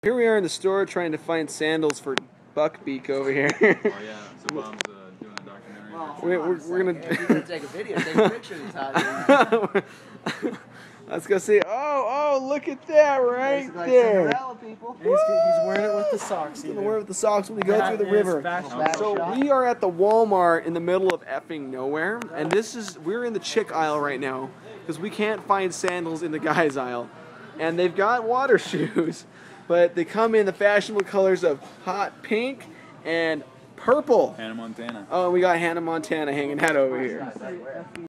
Here we are in the store trying to find sandals for Buckbeak over here. Oh yeah, so Mom's doing a documentary. Well, we're gonna. If you're gonna take a video, take a picture of these hot dudes. Let's go see. Oh, look at that right Like there. Cinderella, people. He's wearing it with the socks. He's gonna wear it with the socks when we go through the river. So we are at the Walmart in the middle of effing nowhere, and we're in the chick aisle right now because we can't find sandals in the guys aisle, and they've got water shoes, but they come in the fashionable colors of hot pink and purple. Hannah Montana. Oh, and we got Hannah Montana hanging out over here.